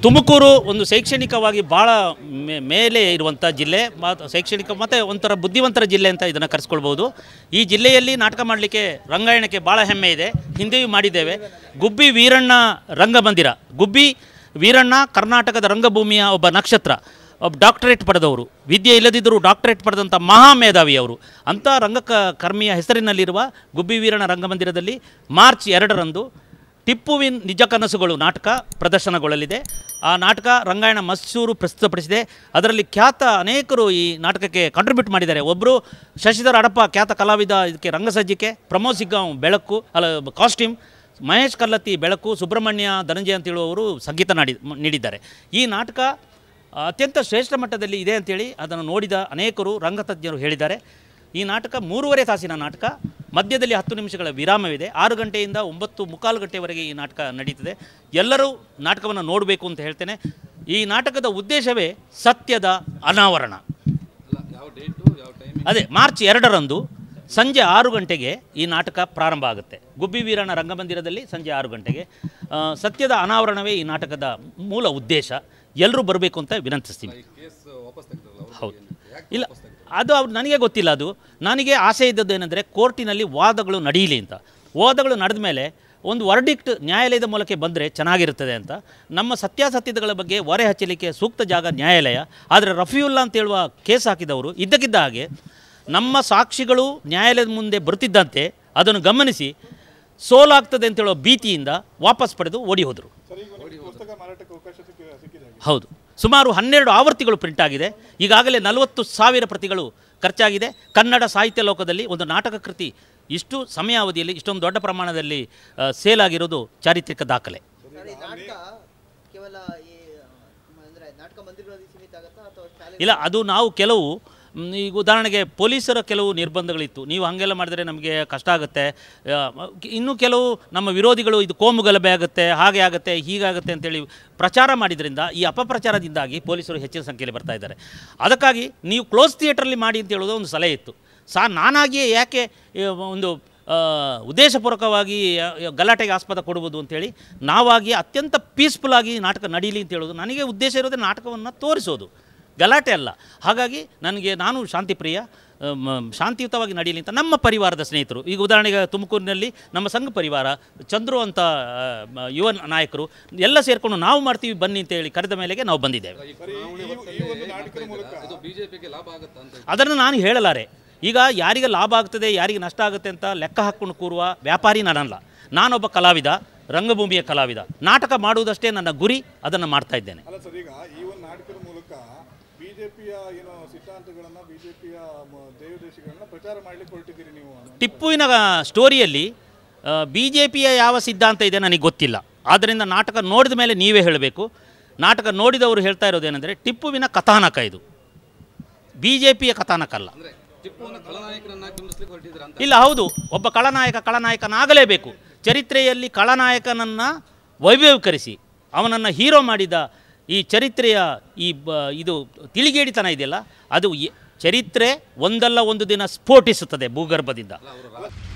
ತುಮಕೂರು ಒಂದು ಶೈಕ್ಷಣಿಕವಾಗಿ ಭಾಳ ಮೇಲೆ ಇರುವಂಥ ಜಿಲ್ಲೆ, ಶೈಕ್ಷಣಿಕ ಮತ್ತು ಒಂಥರ ಬುದ್ಧಿವಂತರ ಜಿಲ್ಲೆ ಅಂತ ಇದನ್ನು ಕರೆಸ್ಕೊಳ್ಬೋದು. ಈ ಜಿಲ್ಲೆಯಲ್ಲಿ ನಾಟಕ ಮಾಡಲಿಕ್ಕೆ ರಂಗಾಯಣಕ್ಕೆ ಭಾಳ ಹೆಮ್ಮೆ ಇದೆ. ಹಿಂದೆಯೂ ಮಾಡಿದ್ದೇವೆ. ಗುಬ್ಬಿ ವೀರಣ್ಣ ರಂಗಮಂದಿರ. ಗುಬ್ಬಿ ವೀರಣ್ಣ ಕರ್ನಾಟಕದ ರಂಗಭೂಮಿಯ ಒಬ್ಬ ನಕ್ಷತ್ರ, ಡಾಕ್ಟರೇಟ್ ಪಡೆದವರು, ವಿದ್ಯೆ ಇಲ್ಲದಿದ್ದರೂ ಡಾಕ್ಟರೇಟ್ ಪಡೆದಂಥ ಮಹಾಮೇಧಾವಿಯವರು. ಅಂಥ ರಂಗಕರ್ಮಿಯ ಹೆಸರಿನಲ್ಲಿರುವ ಗುಬ್ಬಿ ವೀರಣ್ಣ ರಂಗಮಂದಿರದಲ್ಲಿ ಮಾರ್ಚ್ 2ರಂದು ಟಿಪ್ಪುವಿನ ನಿಜ ಕನಸುಗಳು ನಾಟಕ ಪ್ರದರ್ಶನಗೊಳ್ಳಲಿದೆ. ಆ ನಾಟಕ ರಂಗಾಯಣ ಮೈಸೂರು ಪ್ರಸ್ತುತಪಡಿಸಿದೆ. ಅದರಲ್ಲಿ ಖ್ಯಾತ ಅನೇಕರು ಈ ನಾಟಕಕ್ಕೆ ಕಾಂಟ್ರಿಬ್ಯೂಟ್ ಮಾಡಿದ್ದಾರೆ. ಒಬ್ಬರು ಶಶಿಧರ್ ಅಡಪ, ಖ್ಯಾತ ಕಲಾವಿದ, ಇದಕ್ಕೆ ರಂಗಸಜ್ಜಿಕೆ. ಪ್ರಮೋದ್ ಸಿಗ್ಗಾಂವ್ ಬೆಳಕು ಕಾಸ್ಟ್ಯೂಮ್, ಮಹೇಶ್ ಕಲ್ಲತ್ತಿ ಬೆಳಕು, ಸುಬ್ರಹ್ಮಣ್ಯ ಧನಂಜಯ ಅಂತ ಹೇಳುವವರು ಸಂಗೀತ ನೀಡಿದ್ದಾರೆ. ಈ ನಾಟಕ ಅತ್ಯಂತ ಶ್ರೇಷ್ಠ ಮಟ್ಟದಲ್ಲಿ ಇದೆ ಅಂಥೇಳಿ ಅದನ್ನು ನೋಡಿದ ಅನೇಕರು ರಂಗತಜ್ಞರು ಹೇಳಿದ್ದಾರೆ. ಈ ನಾಟಕ 3.5 ತಾಸಿನ ನಾಟಕ. ಮಧ್ಯದಲ್ಲಿ 10 ನಿಮಿಷಗಳ ವಿರಾಮವಿದೆ. 6 ಗಂಟೆಯಿಂದ 9:45 ಗಂಟೆವರೆಗೆ ಈ ನಾಟಕ ನಡೀತದೆ. ಎಲ್ಲರೂ ನಾಟಕವನ್ನು ನೋಡಬೇಕು ಅಂತ ಹೇಳ್ತೇನೆ. ಈ ನಾಟಕದ ಉದ್ದೇಶವೇ ಸತ್ಯದ ಅನಾವರಣ. ಅದೇ ಮಾರ್ಚ್ 2ರಂದು ಸಂಜೆ 6 ಗಂಟೆಗೆ ಈ ನಾಟಕ ಪ್ರಾರಂಭ ಆಗುತ್ತೆ. ಗುಬ್ಬಿ ವೀರಣ್ಣ ರಂಗಮಂದಿರದಲ್ಲಿ ಸಂಜೆ 6 ಗಂಟೆಗೆ. ಸತ್ಯದ ಅನಾವರಣವೇ ಈ ನಾಟಕದ ಮೂಲ ಉದ್ದೇಶ. ಎಲ್ಲರೂ ಬರಬೇಕು ಅಂತ ವಿನಂತಿಸ್ತೀನಿ. ಹೌದು, ಇಲ್ಲ ಅದು ನನಗೆ ಗೊತ್ತಿಲ್ಲ. ಅದು ನನಗೆ ಆಸೆ ಇದ್ದದ್ದು ಏನಂದರೆ ಕೋರ್ಟಿನಲ್ಲಿ ವಾದಗಳು ನಡೆಯಲಿ ಅಂತ. ವಾದಗಳು ನಡೆದ ಮೇಲೆ ಒಂದು ವರ್ಡಿಕ್ಟ್ ನ್ಯಾಯಾಲಯದ ಮೂಲಕ ಬಂದರೆ ಚೆನ್ನಾಗಿರುತ್ತದೆ ಅಂತ. ನಮ್ಮ ಸತ್ಯಾಸತ್ಯತೆಗಳ ಬಗ್ಗೆ ಹೊರೆ ಹಚ್ಚಲಿಕ್ಕೆ ಸೂಕ್ತ ಜಾಗ ನ್ಯಾಯಾಲಯ. ಆದರೆ ರಫಿಯುಲ್ಲಾ ಅಂತ ಹೇಳುವ ಕೇಸ್ ಹಾಕಿದವರು ಇದ್ದಕ್ಕಿದ್ದ ಹಾಗೆ ನಮ್ಮ ಸಾಕ್ಷಿಗಳು ನ್ಯಾಯಾಲಯದ ಮುಂದೆ ಬರುತ್ತಿದ್ದಂತೆ ಅದನ್ನು ಗಮನಿಸಿ ಸೋಲಾಗ್ತದೆ ಅಂತ ಹೇಳೋ ಭೀತಿಯಿಂದ ವಾಪಸ್ ಪಡೆದು ಓಡಿ ಹೋದರು. ಹೌದು, ಸುಮಾರು 12 ಆವೃತ್ತಿಗಳು ಪ್ರಿಂಟ್ ಆಗಿದೆ. ಈಗಾಗಲೇ 40,000 ಪ್ರತಿಗಳು ಖರ್ಚಾಗಿದೆ. ಕನ್ನಡ ಸಾಹಿತ್ಯ ಲೋಕದಲ್ಲಿ ಒಂದು ನಾಟಕ ಕೃತಿ ಇಷ್ಟು ಸಮಯಾವಧಿಯಲ್ಲಿ ಇಷ್ಟೊಂದು ದೊಡ್ಡ ಪ್ರಮಾಣದಲ್ಲಿ ಸೇಲ್ ಆಗಿರೋದು ಚಾರಿತ್ರಿಕ ದಾಖಲೆ. ಇಲ್ಲ, ಅದು ನಾವು ಕೆಲವು ಈಗ ಉದಾಹರಣೆಗೆ ಪೊಲೀಸರ ಕೆಲವು ನಿರ್ಬಂಧಗಳಿತ್ತು. ನೀವು ಹಾಗೆಲ್ಲ ಮಾಡಿದರೆ ನಮಗೆ ಕಷ್ಟ ಆಗುತ್ತೆ. ಇನ್ನೂ ಕೆಲವು ನಮ್ಮ ವಿರೋಧಿಗಳು ಇದು ಕೋಮು ಗಲಭೆ ಆಗುತ್ತೆ, ಹಾಗೆ ಆಗುತ್ತೆ, ಹೀಗಾಗುತ್ತೆ ಅಂತೇಳಿ ಪ್ರಚಾರ ಮಾಡಿದ್ರಿಂದ ಈ ಅಪಪ್ರಚಾರದಿಂದಾಗಿ ಪೊಲೀಸರು ಹೆಚ್ಚಿನ ಸಂಖ್ಯೆಯಲ್ಲಿ ಬರ್ತಾ ಇದ್ದಾರೆ. ಅದಕ್ಕಾಗಿ ನೀವು ಕ್ಲೋಸ್ ಥಿಯೇಟ್ರಲ್ಲಿ ಮಾಡಿ ಅಂತ ಹೇಳೋದು ಒಂದು ಸಲಹೆ ಇತ್ತು. ನಾನಾಗಿಯೇ ಯಾಕೆ ಒಂದು ಉದ್ದೇಶಪೂರ್ವಕವಾಗಿ ಗಲಾಟೆಗೆ ಆಸ್ಪದ ಕೊಡುವುದು ಅಂಥೇಳಿ ನಾವಾಗಿ ಅತ್ಯಂತ ಪೀಸ್ಫುಲ್ಲಾಗಿ ನಾಟಕ ನಡೀಲಿ ಅಂತ ಹೇಳೋದು. ನನಗೆ ಉದ್ದೇಶ ಇರೋದೇ ನಾಟಕವನ್ನು ತೋರಿಸೋದು, ಗಲಾಟೆ ಅಲ್ಲ. ಹಾಗಾಗಿ ನಾನು ಶಾಂತಿಪ್ರಿಯ, ಶಾಂತಿಯುತವಾಗಿ ನಡೆಯಲಿ ಅಂತ ನಮ್ಮ ಪರಿವಾರದ ಸ್ನೇಹಿತರು, ಈಗ ಉದಾಹರಣೆಗೆ ತುಮಕೂರಿನಲ್ಲಿ ನಮ್ಮ ಸಂಘ ಪರಿವಾರ, ಚಂದ್ರು ಅಂತ ಯುವ ನಾಯಕರು ಎಲ್ಲ ಸೇರಿಕೊಂಡು ನಾವು ಮಾಡ್ತೀವಿ ಬನ್ನಿ ಅಂತ ಹೇಳಿ ಕರೆದ ಮೇಲೆಗೆ ನಾವು ಬಂದಿದ್ದೇವೆ. ಅದನ್ನು ನಾನು ಹೇಳಲಾರೆ. ಈಗ ಯಾರಿಗೆ ಲಾಭ ಆಗ್ತದೆ, ಯಾರಿಗೆ ನಷ್ಟ ಆಗುತ್ತೆ ಅಂತ ಲೆಕ್ಕ ಹಾಕ್ಕೊಂಡು ಕೂರುವ ವ್ಯಾಪಾರಿ ನಾನಲ್ಲ. ನಾನೊಬ್ಬ ಕಲಾವಿದ, ರಂಗಭೂಮಿಯ ಕಲಾವಿದ. ನಾಟಕ ಮಾಡುವುದಷ್ಟೇ ನನ್ನ ಗುರಿ, ಅದನ್ನು ಮಾಡ್ತಾ ಇದ್ದೇನೆ. ಟಿಪ್ಪುವಿನ ಸ್ಟೋರಿಯಲ್ಲಿ BJPಯ ಯಾವ ಸಿದ್ಧಾಂತ ಇದೆ ನನಗೆ ಗೊತ್ತಿಲ್ಲ. ಆದ್ದರಿಂದ ನಾಟಕ ನೋಡಿದ ಮೇಲೆ ನೀವೇ ಹೇಳಬೇಕು. ನಾಟಕ ನೋಡಿದವರು ಹೇಳ್ತಾ ಇರೋದೇನೆಂದರೆ ಟಿಪ್ಪುವಿನ ಕಥಾನಕ ಇದು, BJPಯ ಕಥಾನಕ ಅಲ್ಲ. ಇಲ್ಲ, ಹೌದು, ಒಬ್ಬ ಖಳನಾಯಕನಾಗಲೇಬೇಕು. ಚರಿತ್ರೆಯಲ್ಲಿ ಖಳನಾಯಕನನ್ನು ವೈಭವೀಕರಿಸಿ ಅವನನ್ನು ಹೀರೋ ಮಾಡಿದ ಈ ಚರಿತ್ರೆಯ ಇದು ತಿಳಿಗೇಡಿತನ ಇದೆಯಲ್ಲ, ಅದು ಚರಿತ್ರೆ ಒಂದಲ್ಲ ಒಂದು ದಿನ ಸ್ಫೋಟಿಸುತ್ತದೆ ಭೂಗರ್ಭದಿಂದ.